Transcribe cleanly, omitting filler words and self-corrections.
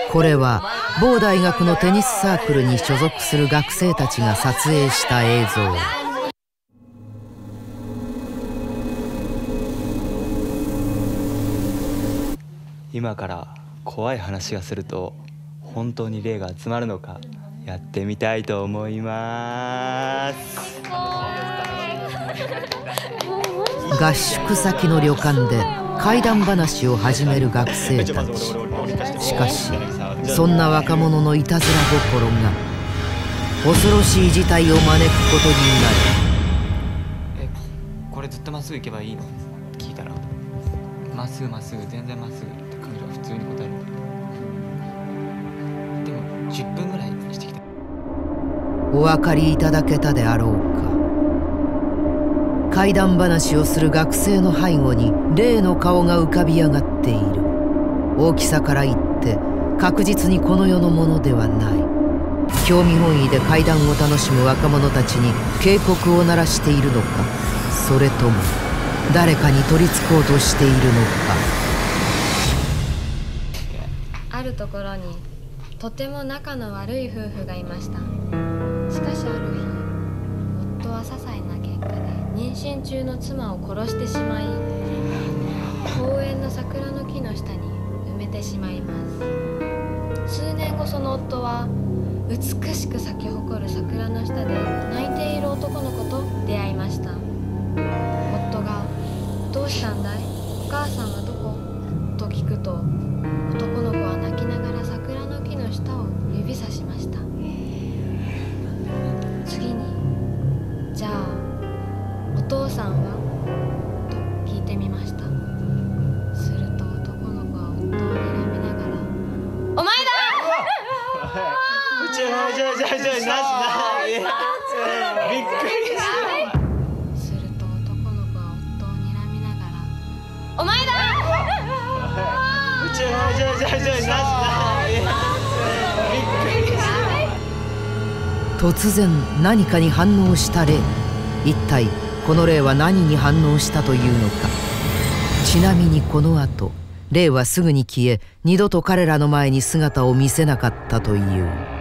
これは某大学のテニスサークルに所属する学生たちが撮影した映像。 今から怖い話がすると本当に霊が集まるのかやってみたいと思います。 合宿先の旅館で怪談話を始める学生たち。しかしそんな若者のいたずら心が恐ろしい事態を招くことになる。 これずっとまっすぐ行けばいいの？聞いたらまっすぐまっすぐ全然まっすぐって彼女は普通に答える。でも10分ぐらいしてきて。 お分かりいただけたであろうか。怪談話をする学生の背後に霊の顔が浮かび上がっている。大きさから言って確実にこの世のものではない。興味本位で怪談を楽しむ若者たちに警告を鳴らしているのか、それとも誰かに取りつこうとしているのか。 あるところにとても仲の悪い夫婦がいました。しかしある日、夫は些細な喧嘩で妊娠中の妻を殺してしまい、公園の桜の木の下に埋めてしまいます。数年後、その夫は美しく咲き誇る桜の下で泣いている男の子と出会いました。夫が「どうしたんだい？お母さんはどこ？」と聞くと、男の子は泣きながら桜の木の下を指さしました。次に「じゃあお父さんは？」と聞いてみました。すると男の子は夫を睨みながら「お前だ！」 びっくりすると男の子は夫を睨みながら「お前だ！」 突然何かに反応した霊。一体この霊は何に反応したというのか。ちなみにこの後、霊はすぐに消え、二度と彼らの前に姿を見せなかったという。